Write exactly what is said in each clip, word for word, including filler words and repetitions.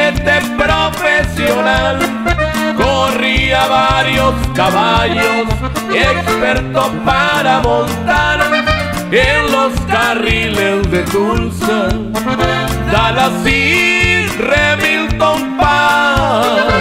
jinete profesional, corría varios caballos, experto para montar en los carriles de Tulsa, Dallas y Remington Park.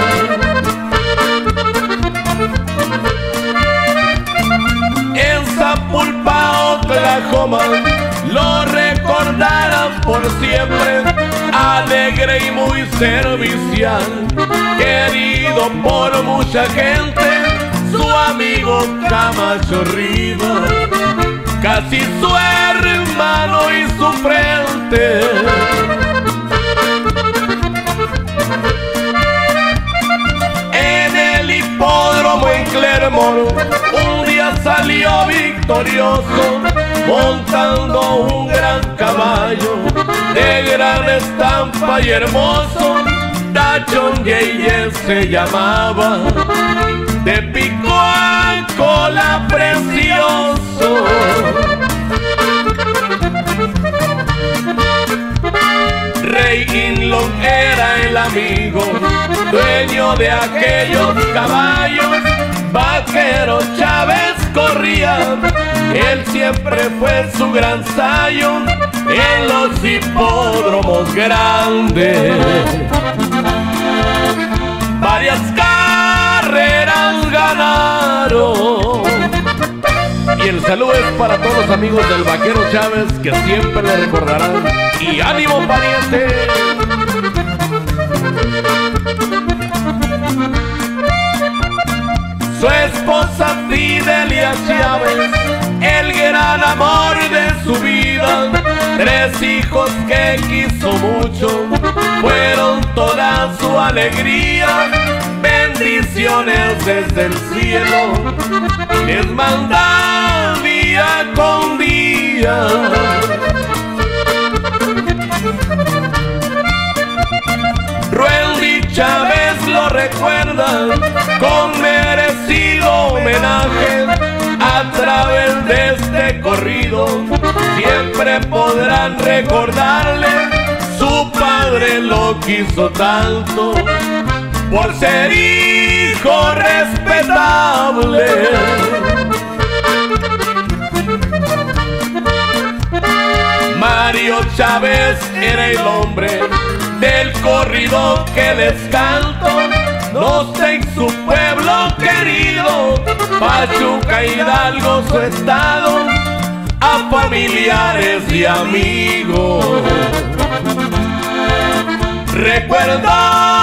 En Sapulpa, Oklahoma, lo recordarán por siempre, alegre y muy servicial, querido por mucha gente, su amigo Camacho Rivas, casi su hermano y su frente. En el hipódromo en Clermont, un día salió victorioso, montando un gran caballo de gran estampa y hermoso. Dachshund Yeye se llamaba, de pico a cola precioso. Rey Inlon era el amigo, dueño de aquellos caballos. Vaquero Chávez corría, él siempre fue su gran sayo en los hipódromos grandes. Varias carreras ganaron. Y el saludo es para todos los amigos del Vaquero Chávez, que siempre le recordarán. ¡Y ánimo, pariente! Su esposa Fidelia Chávez, el gran amor de su vida, tres hijos que quiso mucho, fueron toda su alegría. Bendiciones desde el cielo les manda día con día. Rueldy Chávez lo recuerda con merecido homenaje. A través de este corrido siempre podrán recordarle, su padre lo quiso tanto por ser hijo respetable. Mario Chávez era el hombre del corrido que les canto. No está en su pueblo querido, Pachuca, Hidalgo, su estado, a familiares y amigos. Recuerdo